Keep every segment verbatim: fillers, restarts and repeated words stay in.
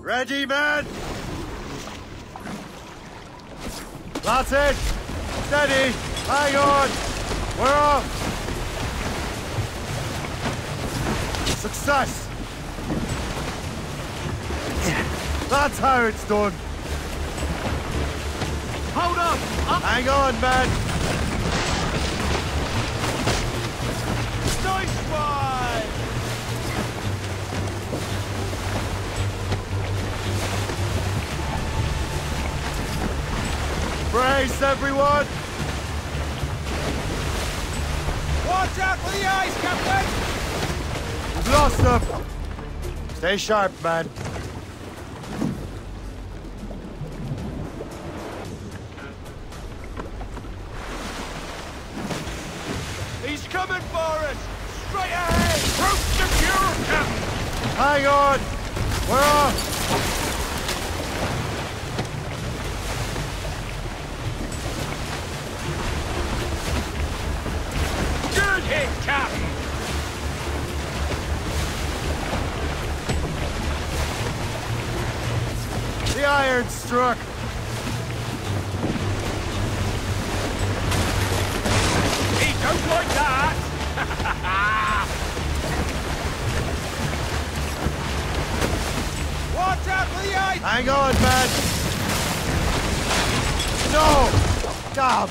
Ready, man! That's it! Steady! Hang on! We're off! Success! That's how it's done! Hold up! Up! Hang on, man! Nice one! Brace, everyone! Watch out for the eyes, Captain! We've lost them! Stay sharp, man. He's coming for us! Straight ahead! Rope secure, Captain! Hang on! We're off! Good hit, Captain! The iron struck! He don't like that! Watch out for the eyes! Hang on, man! No! Damn!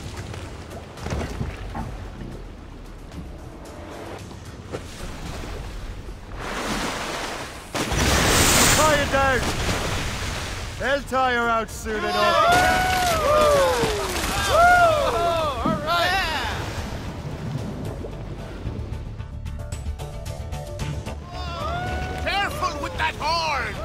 Tie it down! They'll tie her out soon enough. Careful with that horn!